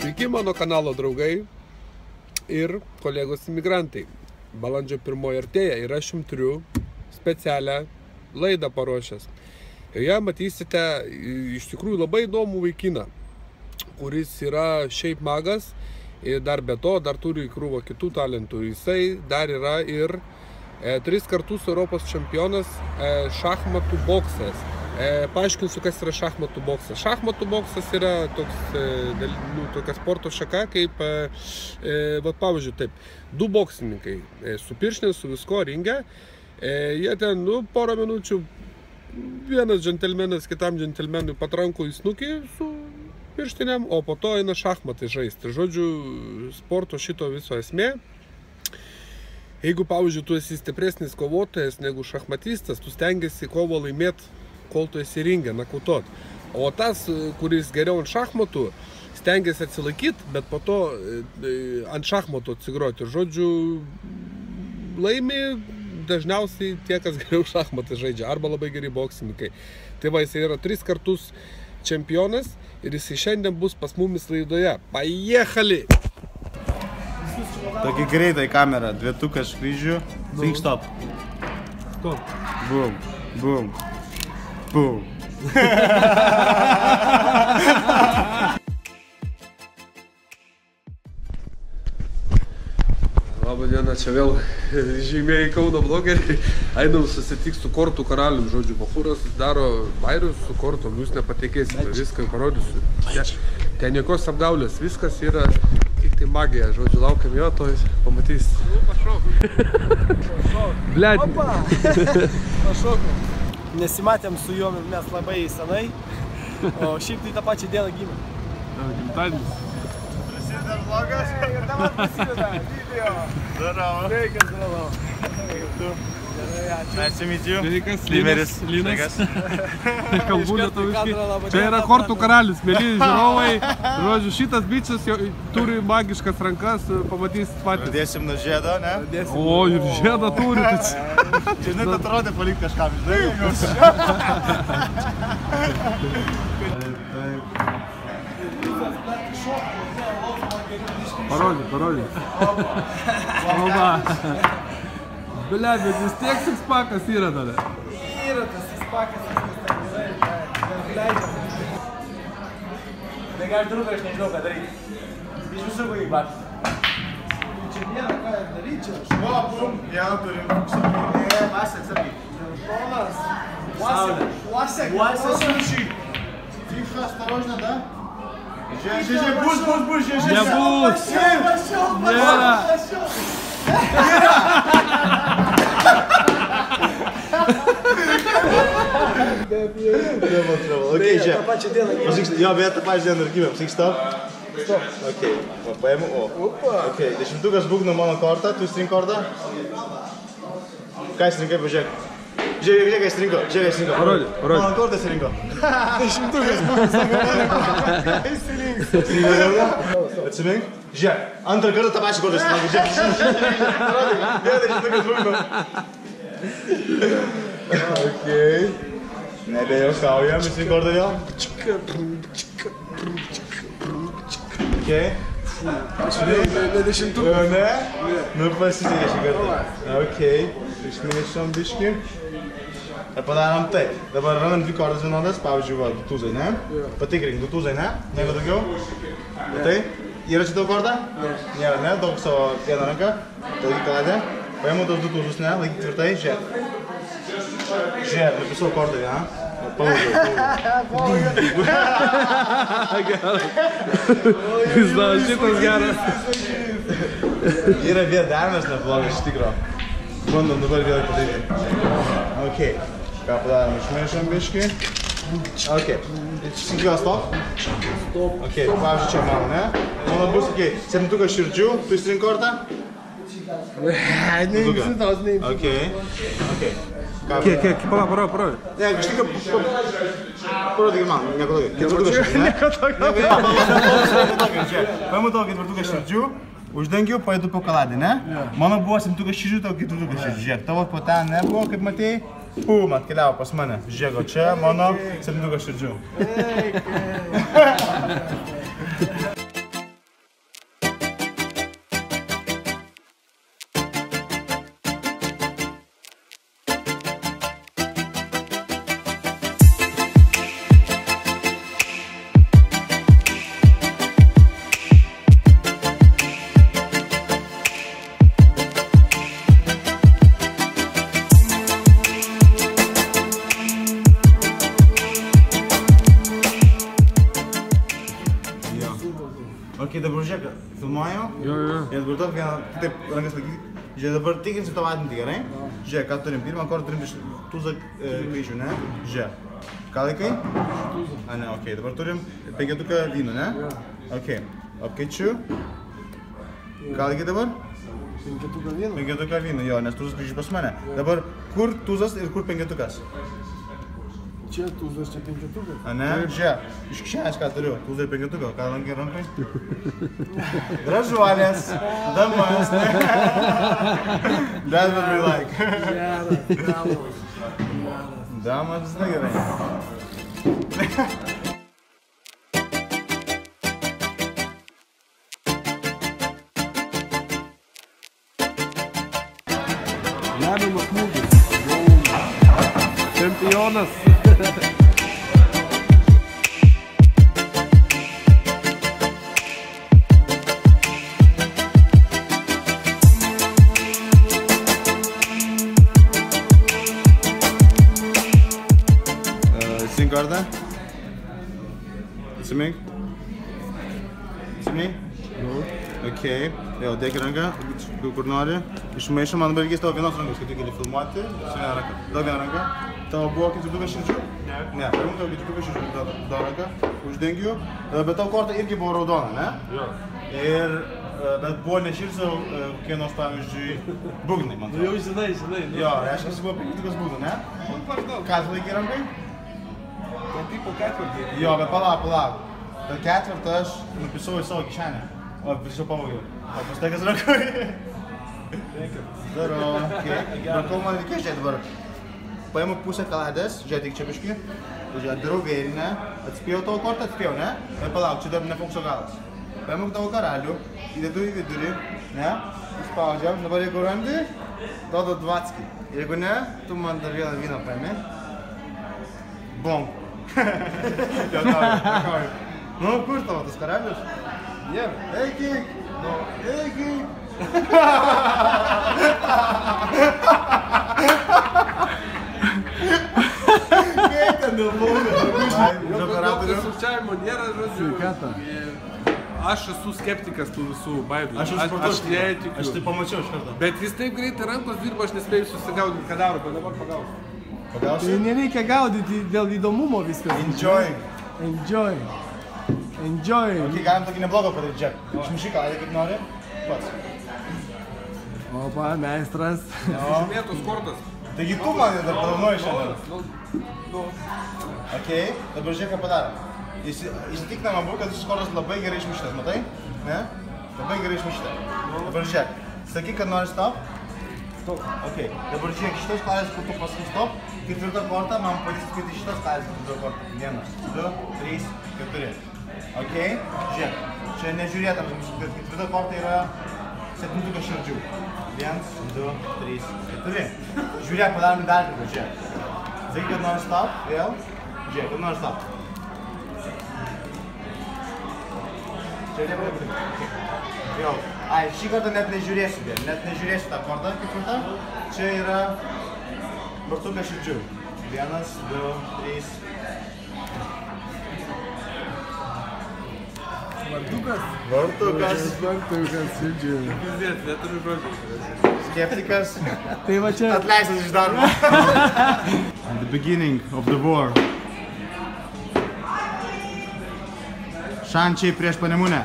Sveiki mano kanalo draugai ir kolegos imigrantai. Balandžio 1 artėja ir aš jums turiu specialią laidą paruošęs. Joje matysite iš tikrųjų labai įdomų vaikiną, kuris yra šiaip magas ir dar be to dar turi krūvą kitų talentų. Jisai dar yra ir 3 kartus Europos čempionas šachmatų boksas. Paaiškinsiu, kas yra šachmatų boksas. Šachmatų boksas yra tokia sporto šaka, kaip, pavyzdžiui, taip, 2 boksininkai su pirštinėm, su visko ringe. Jie ten, porą minučių, vienas džentelmenas kitam džentelmenui patranko į snukį su pirštinėm, o po to eina šachmatai žaisti. Žodžiu, sporto šito viso esmė. Jeigu, pavyzdžiui, tu esi stipresnis kovotojas negu šachmatistas, tu stengiasi kovo laimėti, kol tu esi ringe, nakautot. O tas, kuris geriau ant šachmatų, stengiasi atsilaikyti, bet po to ant šachmatų atsigroti. Žodžiu, laimi dažniausiai tie, kas geriau šachmatai žaidžia, arba labai geri boksininkai. Tai va, jis yra 3 kartus čempionas ir jis šiandien bus pas mumis laidoje. Pajechali! Tokį greitai kamerą, 2 kryžių. Think stop. Stop. Boom, boom, boom. Labą dieną, čia vėl žymėjai Kauno blogeriai. Einam susitiks su kortų karalium, žodžiu, Bachūras daro bairius su kortom, jūs nepatikėsite, viską parodysiu. Ten jokios apgaulės, viskas yra tik tai magija, žodžiu, laukiam jo, to pamatys. Blet. Pašok. Nesimatėm su juo mes labai senai, o šiaip tai tą pačią dieną gimė. Gimtadienis. Prasideda vlogas ir dabar prasideda video. Daravo. Sveikas, daravo. Kaip tu? Gerai, ačiū. Nice to meet you. Sveikas, Limeris. Linas. Sveikas. Kalbų lietuviškai. Čia yra kortų karalius, mėly žiūrovai. Žodžiu, šitas bičas turi magiškas rankas, pamatysit patys. Pradėsim nuo žiedo, ne? O, ir žiedą turi. Čia net atrodė palikti kažkam, žinai? Parodį. Oba. Blia, bet vis tiek sixpackas yra tada. Yra tas sixpackas, viskas ten gerai, leidžiam. Tai gali trūkai, aš nežinau, ką daryti. Iš visų vaikų bašti. Čia nėra ką daryti čia. O, bum, vieną turim. Vasek, sakai. Ponas. Vasek. Тихо, осторожно, да? Же, бус, же. Nebus. Nėra. Окей, же. Tą pačią dieną gimė. Jo, bet tą pačią dieną ir gimėm. Think stop. Stop. Okei, paimu O. Okei, 10 būgno mano kortą, tu įstrink kortą. Ką įstrinkai, pažiūrėk. Žiūrėk, ką įstrinko. Parodį. Mano kortą įstrinko. 10 būgno. Atsimink. Žiūrėk, antrą kartą tą pačią kortą įstrinko. Žiūrėk. Okei. Nebejokaujam, įstrink kortą vėl. Okei. Ne? Nu pasisekė šį kartą. Okei. Išmėšom biškį. Ir padarom taip. Dabar randam 2 kortas vienodas, pavyzdžiui, va, 2 tūzai, ne? Patikrink, 2 tūzai, ne? Nėra daugiau? Tai? Yra čia tavo korta? Nėra, ne? Daug savo vieną ranką. Laikyk kaladė. Paimu tos 2 tūzus, ne? Laikyk tvirtai, žiūrėk. Žiūrėk, apie savo kortą vieną. Paužiau. Geras. Šitas geras. Yra vėdavimas neblogas iš tikro. Bandom dabar vėl padaryti. Okei. Ką padarom? Išmėšam biškį. Okei. Sinkiuo stop. Okei. Pavyzdžiui, čia mano, ne? Mano bus, okei. 7 širdžių. Tu įstrink kortą? Okei. Kiek, parodį. Ne, kažkaip parodykit man, nieko daugiau. Paimu tokį 4 širdžių, uždengiu, paėdu po kaladį, ne? Mano buvo 7 širdžių, tau 4 širdžių. Žiūrėk, tavo po ten nebuvo, kaip matėjai. Pum, atkeliavo pas mane. Žiūrėk, čia mano 7 širdžių. žiūrėk, filmuoju. Jo. Ir dabar tokį vieną, taip, rankas laikyti. Žiūrėk, dabar tikinsim tavo atmintį, gerai? Žiūrėk, ką turim, pirmą kortą turim iš tūzą kryžių, ne? Žiūrėk. Ką laikai? A, ne, okei, dabar turim penketuką vyno, ne? Okei, apkeičiu. Ką laikai dabar? Penketuką vyno, jo, nes tūzas kryžių pas mane. Dabar, kur tūzas ir kur penketukas? Čia tūzas, čia penketukas. A, ne? Žiūrėk, iš kišenės ką turiu, tūzą ir penketuką, ką lankai rankai? Gražuolės, damas, ne? That's what we like. Geras, damas. Damas visada gerai. Lemiamas smūgis. Čempionas. Kortą. Atsimink. Atsimink? Okei. Jau, dėk ranką, kur nori. Išmaišom, man dabar reikės tavo vienos rankos, kad tu gali filmuoti. Su viena ranka. Daug vieną ranką. Tavo buvo ketvirtukas širdžių? Ne, paimk tavo ketvirtukas širdžių. Daug ranką. Uždengiu. Bet tavo korta irgi buvo raudona, ne? Jo. Ir, bet buvo ne širdžių, kokie nors, pavyzdžiui, būgnai, man atrodo. Jau žinai. Jo, reiškia, jis buvo penketukas būgnų, ne? Ką tu laikai rankai? Tipo ketvirtį. Jo, bet palauk. Per ketvirtą aš nupisau į savo kišenę. O, prišiau pavogiau. O, pastaikas rankoje. Daro, okei. Bet kol man reikės, žiūrėk dabar. Paimu pusę kaladės, žiūrėk tik čia biškį. Žiūrėk, darau vėrinę. Atspėjau tavo kortą, atspėjau, ne? Bet palauk, čia dar ne Fonkso galas. Paimu tavo karalių, įdedu į vidurį, ne? Įspaudžiam, dabar jeigu randi, duodu 20. Jeigu ne, tu man dar vieną vyną paimi. Bom. Dėkoju. Nu, kur tavo tas karalius? Jėm. Eikik! Eikik! Kaip ten dėl būdų? Jokio sukčiavimo nėra, žodžiu. Aš esu skeptikas tų visų baidų. Aš netikiu. Aš tai pamačiau iš karto. Bet jis taip greitai rankos dirbo, aš nespėjau susigaudyti, ką daro, bet dabar pagausiu. Tai nereikia gaudyti dėl įdomumo viskas. Enjoy. Ok, galim tokį neblogą padaryti, Jack. Išmušyk kalį kaip nori. Pats. Opa, meistras. Žymėtos kortas. Taigi tu man dar padovanoji šiandien. Ok, dabar žiūrėk, ką padarom. Įsitikinama buvo, kad šis kortas labai gerai išmušytas, matai? Ne? Labai gerai išmušytas. Dabar žiūrėk, sakyk, kad nori stop. Stop. Ok, dabar žiūrėk, šitos kalės, kur tu pasakai stop. Ketvirtą kortą man padės skaityti šitos kalės ketvirtą kortą. 1, 2, 3, 4. Ok, žiūrėk, čia nežiūrėtam, kad ketvirta korta yra septintukas širdžių. 1, 2, 3, 4. Žiūrėk, padarom dar kartą, žiūrėk. Sakyk, kad nori stop, vėl. Žiūrėk, kad nori stop. Čia nepadaryti. Vėl. Ai, šį kartą net nežiūrėsiu, net nežiūrėsiu tą kortą ketvirtą. Čia yra vartukas širdžių. 1, 2, 3. Vartukas? Vartukas širdžių. Neturiu žodžių. Skeptikas. Tai va čia... Atleistas iš darbo. At the beginning of the war. Šančiai prieš Panemunę.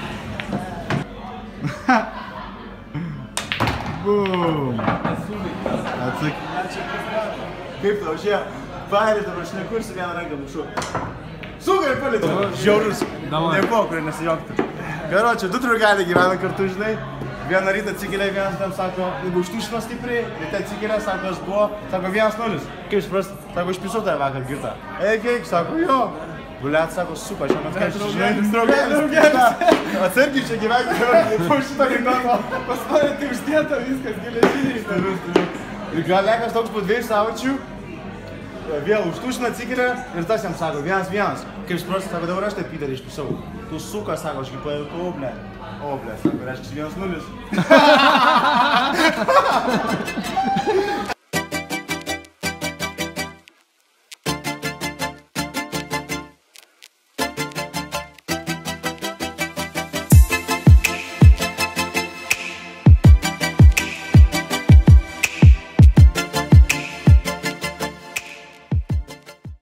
Boom. Atsak. Kaip tau, šie paėlės dabar šnekursi vieną ranką mušu. Suka ir palėtė. Žiaurus. Nebuvo, kurie nesijoktų. Karočią, du drugeliai gyvena kartu, žinai. Vieną rytą atsikėlė, vienas tam sako, jeigu užtušino stipriai, ryte atsikėlė, sako, aš buvo, sako, 1-0. Kaip suprast, sako, aš pisau tave vakar girtą. Eik, sako, jo. Guliat, sako, supa, šiandien atskaičiu, žinai, draugelis. Atsargiai čia gyventi, po šito gimdoto. Pas mane tai uždėta viskas, geležiniai. Ir gal lekas toks po 2 savaičių, vėl užtušina atsikėlė ir tas jam sako, 1-1. Kaip suprast, sako, dabar aš taip Piterį išpisau. Tu suka, sako, aš kaip pajutau, ble. O, ble, sako, reiškia 1-0.